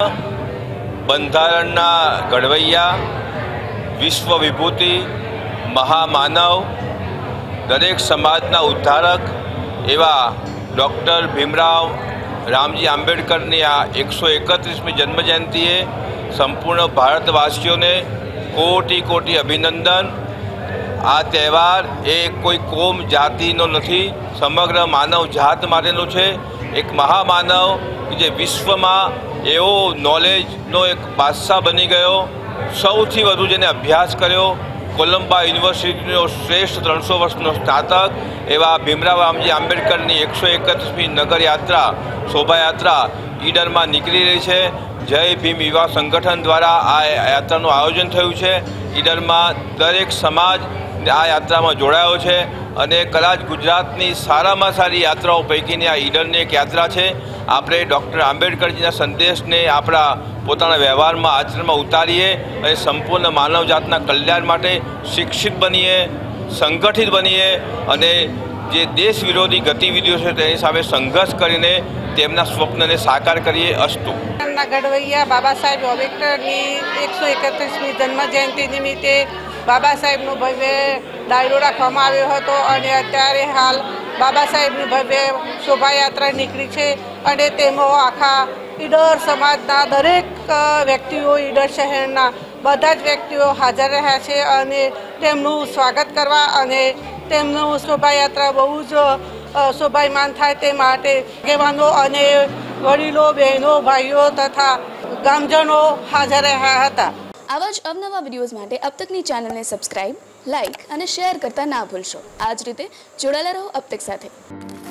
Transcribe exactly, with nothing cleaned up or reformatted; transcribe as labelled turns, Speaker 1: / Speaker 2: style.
Speaker 1: બંધારણના ઘડવૈયા, વિશ્વ વિભૂતિ, મહામાનવ, દરેક સમાજના ઉદ્ધારક એવા ડૉક્ટર ભીમરાવ રામજી આંબેડકરની આ એકસો એકત્રીસમી જન્મજયંતિએ સંપૂર્ણ ભારતવાસીઓને કોટી કોટી અભિનંદન। આ તહેવાર એ કોઈ કોમ જાતિનો નથી, સમગ્ર માનવ જાત માટેનો છે। એક મહામાનવ જે વિશ્વમાં એવો નોલેજનો એક બાદશાહ બની ગયો, સૌથી વધુ જેને અભ્યાસ કર્યો, કોલંબા યુનિવર્સિટીનો શ્રેષ્ઠ ત્રણસો વર્ષનો સ્નાતક એવા ભીમરાવ રામજી આંબેડકરની એકસો એકત્રીસમી નગર યાત્રા શોભાયાત્રા ઈડરમાં નીકળી રહી છે। જય ભીમ યુવા સંગઠન દ્વારા આ યાત્રાનું આયોજન થયું છે। ઈડરમાં દરેક સમાજ આ યાત્રામાં જોડાયો છે અને કદાચ ગુજરાતની સારામાં સારી યાત્રાઓ પૈકીની આ ઈડરની એક યાત્રા છે। આપણે ડૉક્ટર આંબેડકરજીના સંદેશને આપણા પોતાના વ્યવહારમાં આચરણમાં ઉતારીએ અને સંપૂર્ણ માનવજાતના કલ્યાણ માટે શિક્ષિત બનીએ, સંગઠિત બનીએ અને જે દેશ વિરોધી ગતિવિધિઓ છે તેની સામે સંઘર્ષ કરીને તેમના સ્વપ્નને સાકાર કરીએ। અસ્તુ।
Speaker 2: ઘડવૈયા બાબા સાહેબ આંબેડકરની એકસો એકત્રીસમી જન્મજયંતિ નિમિત્તે બાબા સાહેબનો ભવ્ય ડાયરો રાખવામાં આવ્યો હતો અને અત્યારે હાલ બાબા સાહેબની ભવ્ય શોભાયાત્રા નીકળી છે અને તેમાં આખા ઈડર સમાજના દરેક વ્યક્તિઓ, ઈડર શહેરના બધા જ વ્યક્તિઓ હાજર રહ્યા છે અને તેમનું સ્વાગત કરવા અને તેમનું શોભાયાત્રા બહુ જ શોભાયમાન થાય તે માટે આગેવાનો અને વડીલો, બહેનો, ભાઈઓ તથા ગામજનો હાજર રહ્યા હતા।
Speaker 3: આવા જ અવનવા વિડીયોઝ માટે અબ તકની ચેનલને સબસ્ક્રાઇબ, લાઇક અને શેર કરતા ના ભૂલશો। આ જ રીતે જોડાયેલા રહો અબ તક સાથે।